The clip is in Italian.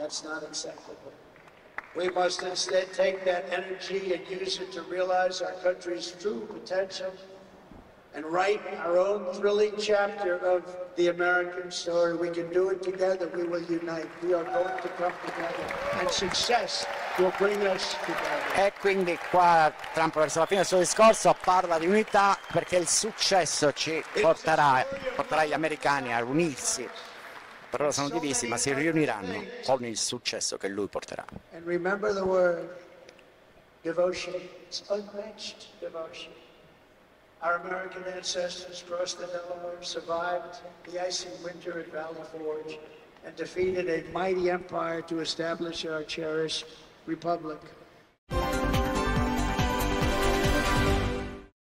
That's not acceptable. We must instead take that energy and use it to realize our country's true potential and write our own thrilling chapter of the American story. We can do it together. We will unite. We are going to come together. And success will bring us together. E quindi qua Trump verso la fine del suo discorso parla di unità perché il successo porterà gli americani a unirsi. Per ora sono divisi, ma si riuniranno con il successo che lui porterà. And remember the word devotion. It's unmatched devotion. Our American ancestors crossed the Delaware, survived the icy winter at Valley Forge, and defeated a mighty empire to establish our cherished republic.